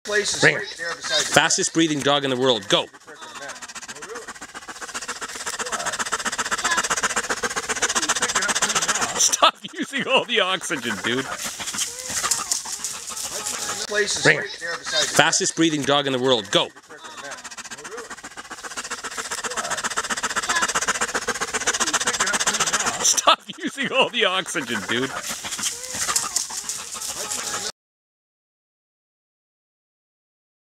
place is Bring right it. there beside the Fastest breathing dog in the world. Go. Stop using all the oxygen, dude. Place is Bring right it. there beside the Fastest breathing dog in the world. Go. Stop using all the oxygen, dude.